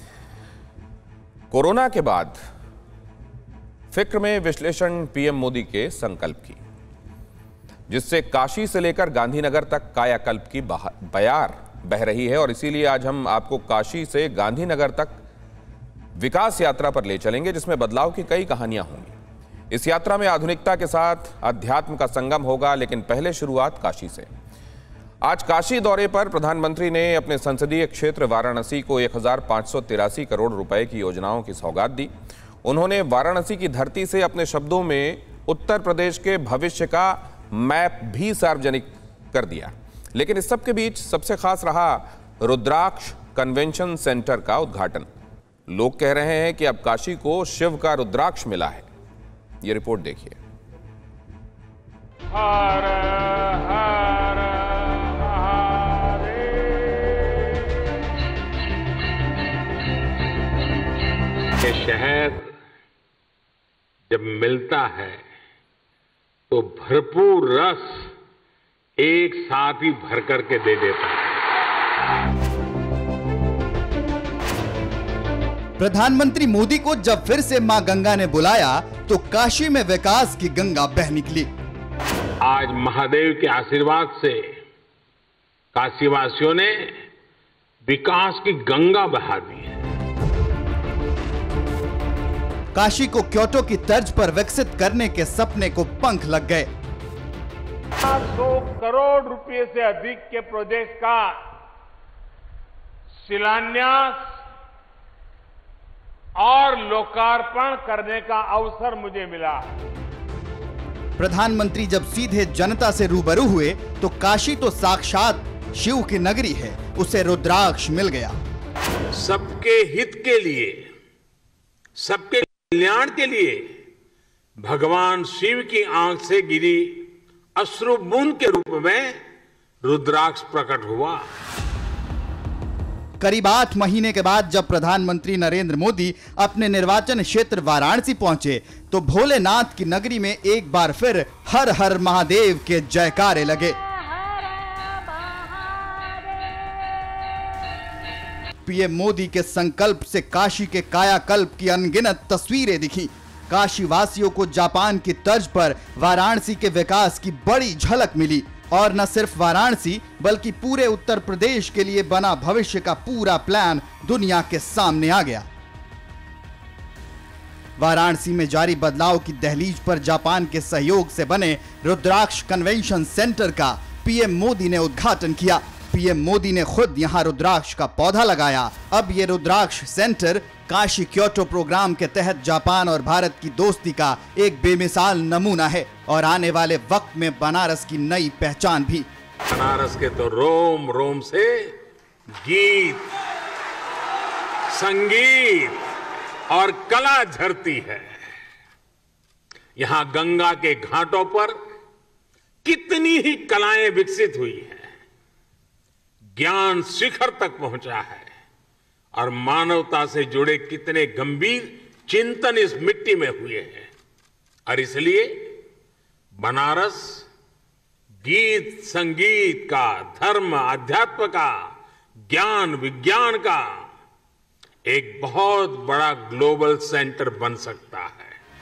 Speaker 2: कोरोना के बाद फिक्र में विश्लेषण पीएम मोदी के संकल्प की, जिससे काशी से लेकर गांधीनगर तक कायाकल्प की बयार बह रही है। और इसीलिए आज हम आपको काशी से गांधीनगर तक विकास यात्रा पर ले चलेंगे, जिसमें बदलाव की कई कहानियां होंगी। इस यात्रा में आधुनिकता के साथ अध्यात्म का संगम होगा, लेकिन पहले शुरुआत काशी से। आज काशी दौरे पर प्रधानमंत्री ने अपने संसदीय क्षेत्र वाराणसी को एक हजार पांच सौ तिरासी करोड़ रुपए की योजनाओं की सौगात दी। उन्होंने वाराणसी की धरती से अपने शब्दों में उत्तर प्रदेश के भविष्य का मैप भी सार्वजनिक कर दिया। लेकिन इस सब के बीच सबसे खास रहा रुद्राक्ष कन्वेंशन सेंटर का उद्घाटन। लोग कह रहे हैं कि अब काशी को शिव का रुद्राक्ष मिला है। ये रिपोर्ट देखिए।
Speaker 10: हर हर ये शहर जब मिलता है तो भरपूर रस एक साथ ही भर करके दे देता है।
Speaker 15: प्रधानमंत्री मोदी को जब फिर से मां गंगा ने बुलाया तो काशी में विकास की गंगा बह निकली।
Speaker 10: आज महादेव के आशीर्वाद से काशीवासियों ने विकास की गंगा बहा दी है।
Speaker 15: काशी को क्योटो की तर्ज पर विकसित करने के सपने को पंख लग गए।
Speaker 10: चार सौ करोड़ रुपए से अधिक के प्रोजेक्ट का शिलान्यास और लोकार्पण करने का अवसर मुझे मिला।
Speaker 15: प्रधानमंत्री जब सीधे जनता से रूबरू हुए तो काशी तो साक्षात शिव की नगरी है, उसे रुद्राक्ष मिल गया।
Speaker 10: सबके हित के लिए, सबके कल्याण के लिए भगवान शिव की आंख से गिरी अश्रु बूंद के रूप में रुद्राक्ष प्रकट हुआ।
Speaker 15: करीब आठ महीने के बाद जब प्रधानमंत्री नरेंद्र मोदी अपने निर्वाचन क्षेत्र वाराणसी पहुंचे तो भोलेनाथ की नगरी में एक बार फिर हर हर महादेव के जयकारे लगे। पीएम मोदी के संकल्प से काशी के कायाकल्प की अनगिनत तस्वीरें दिखी। काशी वासियों को जापान की तर्ज पर वाराणसी के विकास की बड़ी झलक मिली और न सिर्फ वाराणसी बल्कि पूरे उत्तर प्रदेश के लिए बना भविष्य का पूरा प्लान दुनिया के सामने आ गया। वाराणसी में जारी बदलाव की दहलीज पर जापान के सहयोग से बने रुद्राक्ष कन्वेंशन सेंटर का पीएम मोदी ने उद्घाटन किया। पीएम मोदी ने खुद यहां रुद्राक्ष का पौधा लगाया। अब ये Rudraksh centre Kashi Kyoto programme के तहत जापान और भारत की दोस्ती का एक बेमिसाल नमूना है और आने वाले वक्त में बनारस की नई पहचान भी।
Speaker 10: बनारस के तो रोम रोम से गीत, संगीत और कला झरती है। यहां गंगा के घाटों पर कितनी ही कलाएं विकसित हुई हैं। ज्ञान शिखर तक पहुंचा है और मानवता से जुड़े कितने गंभीर चिंतन इस मिट्टी में हुए हैं। और इसलिए बनारस गीत संगीत का, धर्म अध्यात्म का, ज्ञान विज्ञान का एक बहुत बड़ा ग्लोबल सेंटर बन सकता है।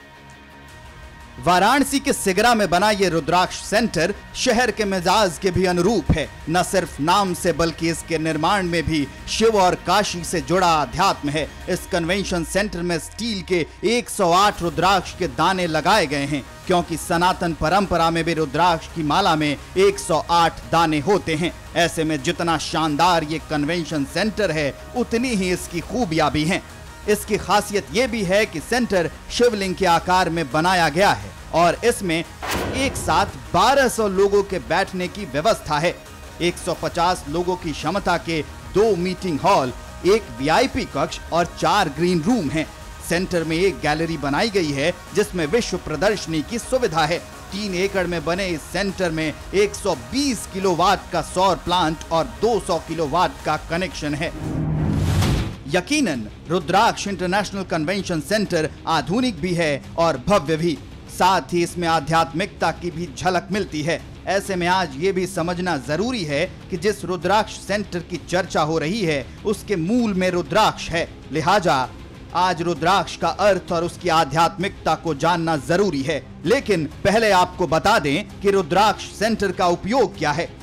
Speaker 15: वाराणसी के सिगरा में बना ये रुद्राक्ष सेंटर शहर के मिजाज के भी अनुरूप है। न सिर्फ नाम से बल्कि इसके निर्माण में भी शिव और काशी से जुड़ा अध्यात्म है। इस कन्वेंशन सेंटर में स्टील के एक सौ आठ रुद्राक्ष के दाने लगाए गए हैं क्योंकि सनातन परंपरा में भी रुद्राक्ष की माला में एक सौ आठ दाने होते हैं। ऐसे में जितना शानदार ये कन्वेंशन सेंटर है उतनी ही इसकी खूबियां भी हैं। इसकी खासियत यह भी है कि सेंटर शिवलिंग के आकार में बनाया गया है और इसमें एक साथ बारह सौ लोगों के बैठने की व्यवस्था है। एक सौ पचास लोगों की क्षमता के दो मीटिंग हॉल, एक वीआईपी कक्ष और चार ग्रीन रूम हैं। सेंटर में एक गैलरी बनाई गई है जिसमें विश्व प्रदर्शनी की सुविधा है। तीन एकड़ में बने इस सेंटर में एक सौ बीस किलोवाट का सौर प्लांट और दो सौ किलोवाट का कनेक्शन है। यकीनन रुद्राक्ष इंटरनेशनल कन्वेंशन सेंटर आधुनिक भी है और भव्य भी, साथ ही इसमें आध्यात्मिकता की भी झलक मिलती है। ऐसे में आज ये भी समझना जरूरी है कि जिस रुद्राक्ष सेंटर की चर्चा हो रही है उसके मूल में रुद्राक्ष है। लिहाजा आज रुद्राक्ष का अर्थ और उसकी आध्यात्मिकता को जानना जरूरी है। लेकिन पहले आपको बता दें कि रुद्राक्ष सेंटर का उपयोग क्या है।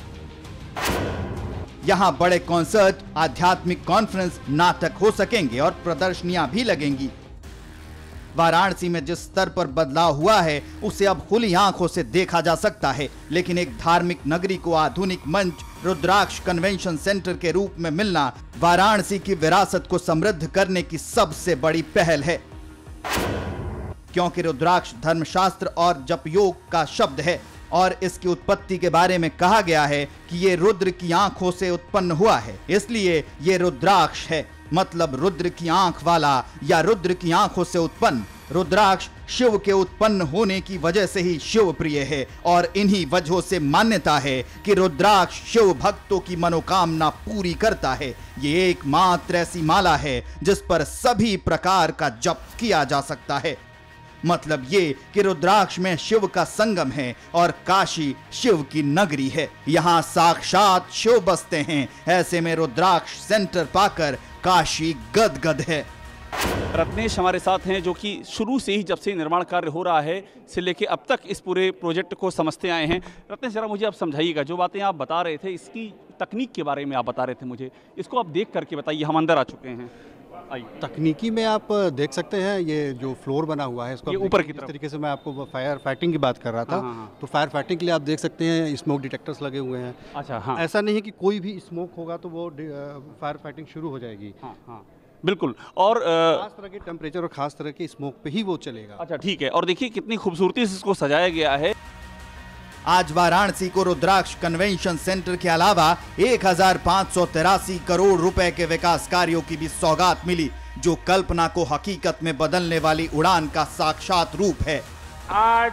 Speaker 15: यहाँ बड़े कॉन्सर्ट, आध्यात्मिक कॉन्फ्रेंस, नाटक हो सकेंगे और प्रदर्शनियां भी लगेंगी। वाराणसी में जिस स्तर पर बदलाव हुआ है उसे अब खुली आंखों से देखा जा सकता है, लेकिन एक धार्मिक नगरी को आधुनिक मंच रुद्राक्ष कन्वेंशन सेंटर के रूप में मिलना वाराणसी की विरासत को समृद्ध करने की सबसे बड़ी पहल है। क्योंकि रुद्राक्ष धर्मशास्त्र और जप योग का शब्द है। और इसकी उत्पत्ति के बारे में कहा गया है कि ये रुद्र की आंखों से उत्पन्न हुआ है, इसलिए ये रुद्राक्ष है, मतलब रुद्र की आंख वाला या रुद्र की आंखों से उत्पन्न। रुद्राक्ष शिव के उत्पन्न होने की वजह से ही शिव प्रिय है और इन्हीं वजहों से मान्यता है कि रुद्राक्ष शिव भक्तों की मनोकामना पूरी करता है। ये एकमात्र ऐसी माला है जिस पर सभी प्रकार का जप किया जा सकता है। मतलब ये कि रुद्राक्ष में शिव का संगम है और काशी शिव की नगरी है, यहाँ साक्षात शिव बसते हैं। ऐसे में रुद्राक्ष सेंटर पाकर काशी गदगद है।
Speaker 16: रत्नेश हमारे साथ हैं जो कि शुरू से ही, जब से निर्माण कार्य हो रहा है से लेके अब तक इस पूरे प्रोजेक्ट को समझते आए हैं। रत्नेश, जरा मुझे आप समझाइएगा, जो बातें आप बता रहे थे इसकी तकनीक के बारे में आप बता रहे थे मुझे, इसको आप देख करके बताइए, हम अंदर आ चुके हैं।
Speaker 17: तकनीकी में आप देख सकते हैं ये जो फ्लोर बना हुआ है इसको
Speaker 16: ऊपर की तरफ,
Speaker 17: तरीके से मैं आपको फायर फाइटिंग की बात कर रहा था। हाँ, हाँ। तो फायर फाइटिंग के लिए आप देख सकते हैं स्मोक डिटेक्टर्स लगे हुए हैं।
Speaker 16: अच्छा, हाँ।
Speaker 17: ऐसा नहीं है कि कोई भी स्मोक होगा तो वो फायर फाइटिंग शुरू हो जाएगी।
Speaker 16: हाँ, हाँ। बिल्कुल, और
Speaker 17: खास तरह के टेम्परेचर और खास तरह के स्मोक पे ही वो चलेगा।
Speaker 16: अच्छा, ठीक है। और देखिए कितनी खूबसूरती से इसको सजाया गया है।
Speaker 15: आज वाराणसी को रुद्राक्ष कन्वेंशन सेंटर के अलावा एक हजार पाँच सौ तिरासी करोड़ रुपए के विकास कार्यों की भी सौगात मिली, जो कल्पना को हकीकत में बदलने वाली उड़ान का साक्षात रूप है।
Speaker 10: आज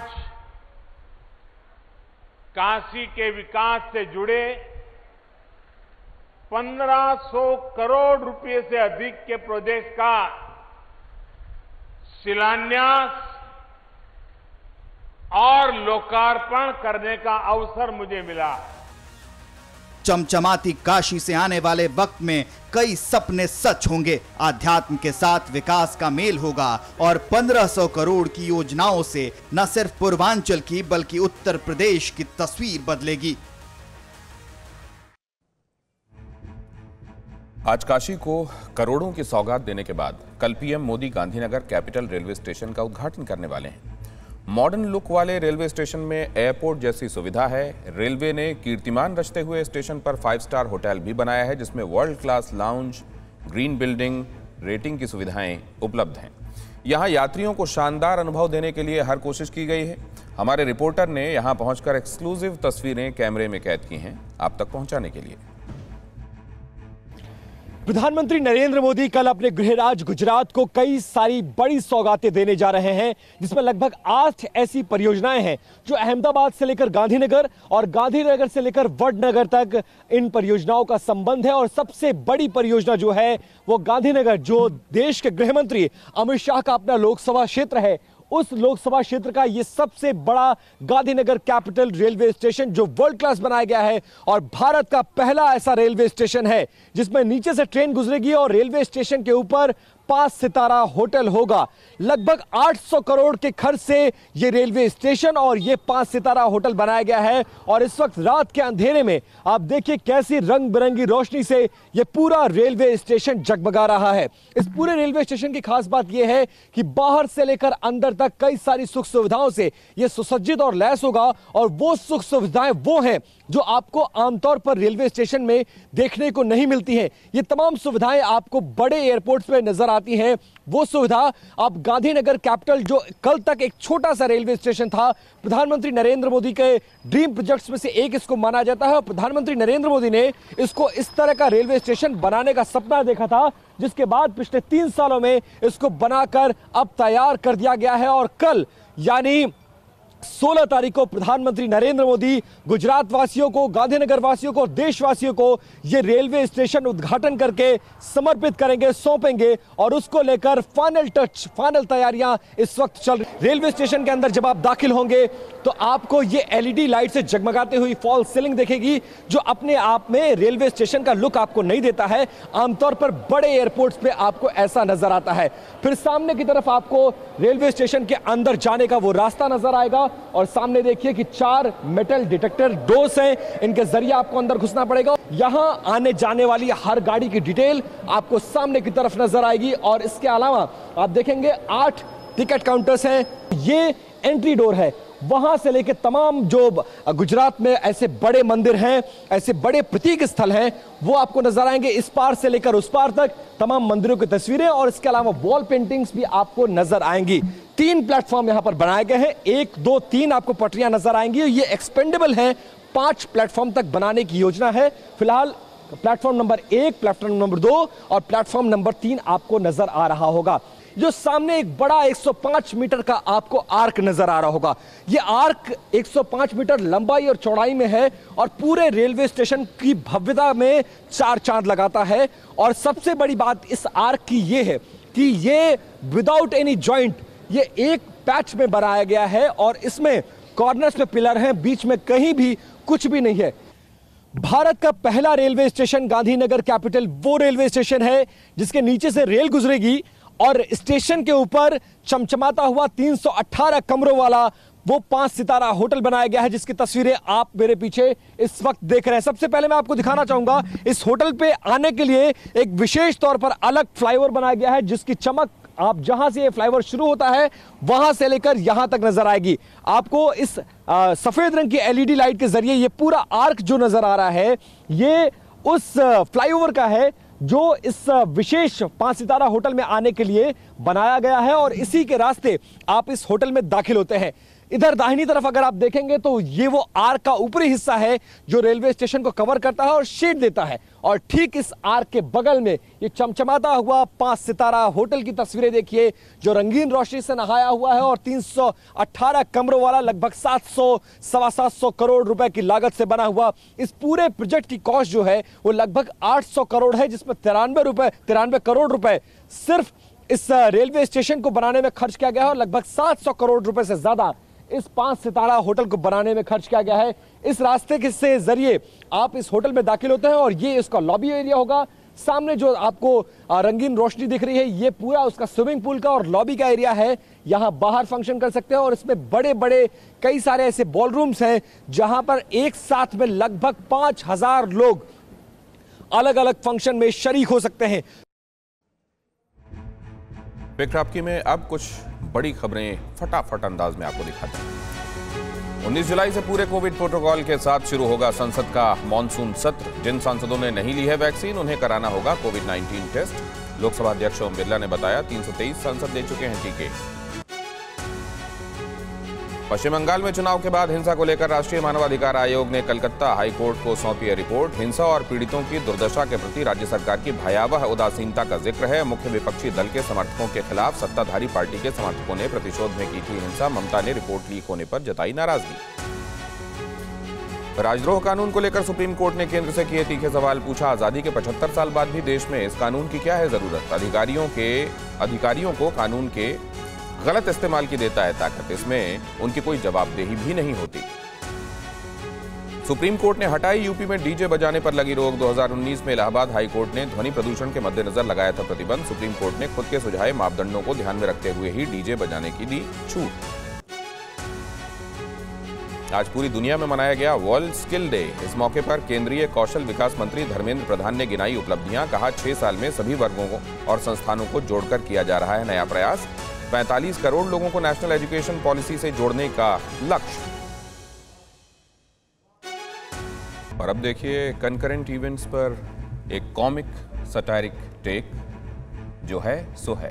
Speaker 10: काशी के विकास से जुड़े पंद्रह सौ करोड़ रुपए से अधिक के प्रोजेक्ट का शिलान्यास और लोकार्पण करने का अवसर मुझे मिला।
Speaker 15: चमचमाती काशी से आने वाले वक्त में कई सपने सच होंगे, आध्यात्म के साथ विकास का मेल होगा और पंद्रह सौ करोड़ की योजनाओं से न सिर्फ पूर्वांचल की बल्कि उत्तर प्रदेश की तस्वीर बदलेगी।
Speaker 2: आज काशी को करोड़ों की सौगात देने के बाद कल PM Modi Gandhinagar capital railway station का उद्घाटन करने वाले हैं। मॉडर्न लुक वाले रेलवे स्टेशन में एयरपोर्ट जैसी सुविधा है। रेलवे ने कीर्तिमान रचते हुए स्टेशन पर फाइव स्टार होटल भी बनाया है, जिसमें world class lounge, green building, rating की सुविधाएं उपलब्ध हैं। यहां यात्रियों को शानदार अनुभव देने के लिए हर कोशिश की गई है। हमारे रिपोर्टर ने यहां पहुंचकर एक्सक्लूसिव तस्वीरें कैमरे में कैद की हैं आप तक पहुंचाने के लिए।
Speaker 18: प्रधानमंत्री नरेंद्र मोदी कल अपने गृह राज्य गुजरात को कई सारी बड़ी सौगातें देने जा रहे हैं, जिसमें लगभग आठ ऐसी परियोजनाएं हैं जो अहमदाबाद से लेकर गांधीनगर और गांधीनगर से लेकर वडनगर तक इन परियोजनाओं का संबंध है। और सबसे बड़ी परियोजना जो है वो गांधीनगर, जो देश के गृह मंत्री अमित शाह का अपना लोकसभा क्षेत्र है, उस लोकसभा क्षेत्र का ये सबसे बड़ा गांधीनगर कैपिटल रेलवे स्टेशन जो वर्ल्ड क्लास बनाया गया है और भारत का पहला ऐसा रेलवे स्टेशन है जिसमें नीचे से ट्रेन गुजरेगी और रेलवे स्टेशन के ऊपर पांच सितारा होटल होगा। लगभग आठ सौ करोड़ के खर्च से ये रेलवे स्टेशन और ये पांच सितारा होटल बनाया गया है। और इस वक्त रात के अंधेरे में आप देखिए कैसी रंग बिरंगी रोशनी से ये पूरा रेलवे स्टेशन जगमगा रहा है। इस पूरे रेलवे स्टेशन की खास बात यह है कि बाहर से लेकर अंदर तक कई सारी सुख सुविधाओं से ये सुसज्जित और लैस होगा। और वो सुख सुविधाएं वो हैं जो आपको आमतौर पर रेलवे स्टेशन में देखने को नहीं मिलती हैं। ये तमाम सुविधाएं आपको बड़े एयरपोर्ट्स पे नजर आती हैं। वो सुविधा आप गांधीनगर कैपिटल, जो कल तक एक छोटा सा रेलवे स्टेशन था, प्रधानमंत्री नरेंद्र मोदी के ड्रीम प्रोजेक्ट्स में से एक इसको माना जाता है। और प्रधानमंत्री नरेंद्र मोदी ने इसको इस तरह का रेलवे स्टेशन बनाने का सपना देखा था, जिसके बाद पिछले तीन सालों में इसको बनाकर अब तैयार कर दिया गया है। और कल यानी सोलह तारीख को प्रधानमंत्री नरेंद्र मोदी गुजरात वासियों को, गांधीनगर वासियों को, देशवासियों को ये रेलवे स्टेशन उद्घाटन करके समर्पित करेंगे, सौंपेंगे। और उसको लेकर फाइनल टच, फाइनल तैयारियां इस वक्त चल रही। रेलवे स्टेशन के अंदर जब आप दाखिल होंगे तो आपको ये एलईडी लाइट से जगमगाती हुई फॉल सीलिंग दिखेगी, जो अपने आप में रेलवे स्टेशन का लुक आपको नहीं देता है। आमतौर पर बड़े एयरपोर्ट्स पे आपको ऐसा नजर आता है। फिर सामने की तरफ आपको रेलवे स्टेशन के अंदर जाने का वो रास्ता नजर आएगा। और सामने देखिए कि चार मेटल डिटेक्टर डोर्स हैं, इनके जरिए आपको अंदर घुसना पड़ेगा। यहां आने जाने वाली हर गाड़ी की डिटेल आपको सामने की तरफ नजर आएगी। और इसके अलावा आप देखेंगे आठ टिकट काउंटर्स हैं। ये एंट्री डोर है। वहां से लेकर तमाम जो गुजरात में ऐसे बड़े मंदिर हैं, ऐसे बड़े प्रतीक स्थल हैं, वो आपको नजर आएंगे। इस पार से लेकर उस पार तक तमाम मंदिरों की तस्वीरें और इसके अलावा वॉल पेंटिंग्स भी आपको नजर आएंगी। तीन प्लेटफॉर्म यहां पर बनाए गए हैं, एक दो तीन आपको पटरियां नजर आएंगी। ये एक्सपेंडेबल हैं, पांच प्लेटफॉर्म तक बनाने की योजना है। फिलहाल प्लेटफॉर्म नंबर एक, प्लेटफॉर्म नंबर दो और प्लेटफॉर्म नंबर तीन आपको नजर आ रहा होगा। जो सामने एक बड़ा एक सौ पाँच मीटर का आपको आर्क नजर आ रहा होगा, ये आर्क एक सौ पाँच मीटर लंबाई और चौड़ाई में है और पूरे रेलवे स्टेशन की भव्यता में चार चांद लगाता है। और सबसे बड़ी बात इस आर्क की ये है कि ये विदाउट एनी जॉइंट, ये एक पैच में बनाया गया है और इसमें कॉर्नर्स में पिलर हैं, बीच में कहीं भी कुछ भी नहीं है। भारत का पहला रेलवे स्टेशन गांधीनगर कैपिटल वो रेलवे स्टेशन है जिसके नीचे से रेल गुजरेगी और स्टेशन के ऊपर चमचमाता हुआ तीन सौ अठारह कमरों वाला वो पांच सितारा होटल बनाया गया है, जिसकी तस्वीरें आप मेरे पीछे इस वक्त देख रहे हैं। सबसे पहले मैं आपको दिखाना चाहूंगा, इस होटल पे आने के लिए एक विशेष तौर पर अलग फ्लाईओवर बनाया गया है, जिसकी चमक आप जहां से ये फ्लाईओवर शुरू होता है वहां से लेकर यहां तक नजर आएगी। आपको इस आ, सफेद रंग की एलईडी लाइट के जरिए ये पूरा आर्क जो नजर आ रहा है, ये उस फ्लाईओवर का है जो इस विशेष पांच सितारा होटल में आने के लिए बनाया गया है और इसी के रास्ते आप इस होटल में दाखिल होते हैं। इधर दाहिनी तरफ अगर आप देखेंगे तो ये वो आर्क का ऊपरी हिस्सा है जो रेलवे स्टेशन को कवर करता है और शेड देता है। और ठीक इस आर्क के बगल में ये चमचमाता हुआ पांच सितारा होटल की तस्वीरें देखिए, जो रंगीन रोशनी से नहाया हुआ है और तीन सौ अठारह कमरों वाला, लगभग सात सौ सवा सात सौ करोड़ रुपए की लागत से बना हुआ। इस पूरे प्रोजेक्ट की कॉस्ट जो है वो लगभग आठ सौ करोड़ है, जिसमें तिरानवे रुपए तिरानवे करोड़ रुपए सिर्फ इस रेलवे स्टेशन को बनाने में खर्च किया गया है और लगभग सात सौ करोड़ रुपए से ज्यादा इस पांच सितारा होटल को बनाने में खर्च किया गया है। इस रास्ते के से जरिए आप इस होटल में दाखिल होते हैं और ये इसका लॉबी एरिया होगा। सामने जो आपको रंगीन रोशनी दिख रही है, ये पूरा उसका स्विमिंग पूल का और लॉबी का एरिया है। यहां बाहर फंक्शन कर सकते हैं और इसमें बड़े बड़े कई सारे ऐसे बॉलरूम्स हैं जहां पर एक साथ में लगभग पांच हजार लोग अलग अलग फंक्शन में शरीक हो सकते हैं।
Speaker 2: बेक्राप्की में अब कुछ बड़ी खबरें फटाफट अंदाज में आपको दिखाते हैं। उन्नीस जुलाई से पूरे कोविड प्रोटोकॉल के साथ शुरू होगा संसद का मॉनसून सत्र। जिन सांसदों ने नहीं ली है वैक्सीन, उन्हें कराना होगा कोविड नाइन्टीन टेस्ट। लोकसभा अध्यक्ष ओम बिरला ने बताया तीन सौ तेईस सांसद दे चुके हैं टीके। पश्चिम बंगाल में चुनाव के बाद हिंसा को लेकर राष्ट्रीय मानवाधिकार आयोग ने कलकत्ता हाईकोर्ट को सौंपी है रिपोर्ट। हिंसा और पीड़ितों की दुर्दशा के प्रति राज्य सरकार की भयावह उदासीनता का जिक्र है। मुख्य विपक्षी दल के समर्थकों के खिलाफ सत्ताधारी पार्टी के समर्थकों ने प्रतिशोध में की थी हिंसा। ममता ने रिपोर्ट लीक होने पर जताई नाराजगी। राजद्रोह कानून को लेकर सुप्रीम कोर्ट ने केंद्र से किए तीखे सवाल। पूछा, आजादी के पचहत्तर साल बाद भी देश में इस कानून की क्या है जरूरत? अधिकारियों के अधिकारियों को कानून के गलत इस्तेमाल की देता है ताकत, इसमें उनकी कोई जवाबदेही भी नहीं होती। सुप्रीम कोर्ट ने हटाई यूपी में डीजे बजाने पर लगी रोक। दो हज़ार उन्नीस में इलाहाबाद हाई कोर्ट ने ध्वनि प्रदूषण के मद्देनजर लगाया था प्रतिबंध। सुप्रीम कोर्ट ने खुद के सुझाए मापदंडों को ध्यान में रखते हुए ही डीजे बजाने की दी छूट। आज पूरी दुनिया में मनाया गया वर्ल्ड स्किल डे। इस मौके पर केंद्रीय कौशल विकास मंत्री धर्मेंद्र प्रधान ने गिनाई उपलब्धियां। कहा, छह साल में सभी वर्गों को और संस्थानों को जोड़कर किया जा रहा है नया प्रयास। पैंतालीस करोड़ लोगों को नेशनल एजुकेशन पॉलिसी से जोड़ने का लक्ष्य। और अब देखिए कंकरेंट इवेंट्स पर एक कॉमिक सटायरिक टेक, जो है सो है।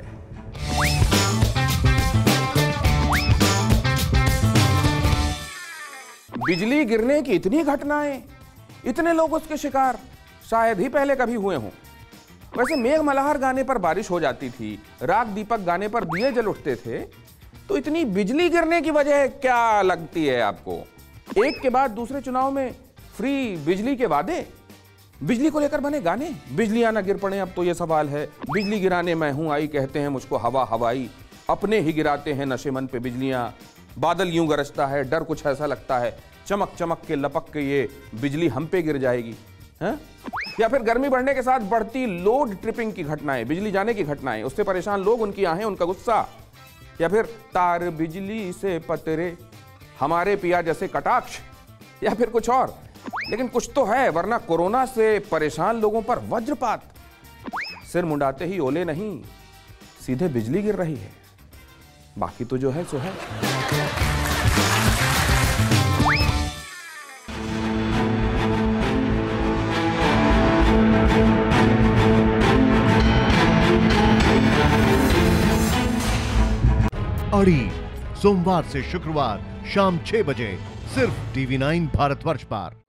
Speaker 2: बिजली गिरने की इतनी घटनाएं, इतने लोग उसके शिकार शायद ही पहले कभी हुए हों। वैसे मेघ मल्हार गाने पर बारिश हो जाती थी, राग दीपक गाने पर दिए जल उठते थे, तो इतनी बिजली गिरने की वजह क्या लगती है आपको? एक के बाद दूसरे चुनाव में फ्री बिजली के वादे, बिजली को लेकर बने गाने, बिजलियां ना गिर पड़े अब तो ये सवाल है। बिजली गिराने मैं हूं आई, कहते हैं मुझको हवा हवाई, अपने ही गिराते हैं नशे मन पे बिजलियां। बादल यूं गरजता है, डर कुछ ऐसा लगता है, चमक चमक के लपक के ये बिजली हम पे गिर जाएगी है? या फिर गर्मी बढ़ने के साथ बढ़ती लोड ट्रिपिंग की घटनाएं, बिजली जाने की घटनाएं, उससे परेशान लोग, उनकी आहें, उनका गुस्सा। या फिर तार बिजली से पतरे हमारे पिया जैसे कटाक्ष, या फिर कुछ और। लेकिन कुछ तो है, वरना कोरोना से परेशान लोगों पर वज्रपात, सिर मुंडाते ही ओले नहीं, सीधे बिजली गिर रही है। बाकी तो जो है सो है।
Speaker 19: अड़ी, सोमवार से शुक्रवार शाम छह बजे सिर्फ टीवी नाइन भारतवर्ष पर।